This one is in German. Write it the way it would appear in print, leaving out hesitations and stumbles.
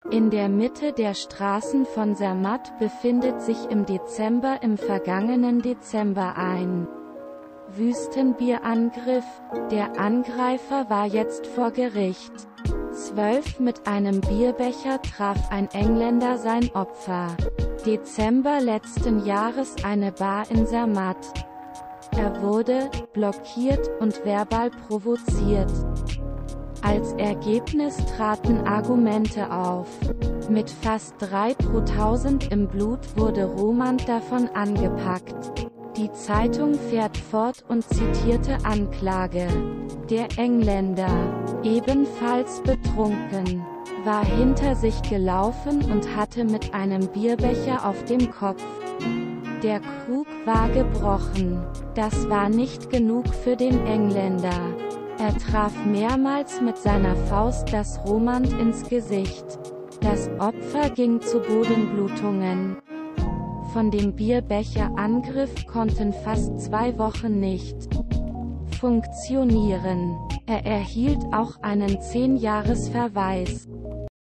In der Mitte der Straßen von Zermatt befindet sich im vergangenen Dezember ein Wüstenbierangriff. Der Angreifer war jetzt vor Gericht. 12 mit einem Bierbecher traf ein Engländer sein Opfer. Dezember letzten Jahres eine Bar in Zermatt. Er wurde blockiert und verbal provoziert. Als Ergebnis traten Argumente auf. Mit fast 3 pro 1000 im Blut wurde Romand davon angepackt. Die Zeitung fährt fort und zitierte Anklage. Der Engländer, ebenfalls betrunken, war hinter sich gelaufen und hatte mit einem Bierbecher auf dem Kopf. Der Krug war gebrochen. Das war nicht genug für den Engländer. Er traf mehrmals mit seiner Faust das Romand ins Gesicht. Das Opfer ging zu Bodenblutungen. Von dem Bierbecherangriff konnten fast 2 Wochen nicht funktionieren. Er erhielt auch einen 10-Jahres-Verweis.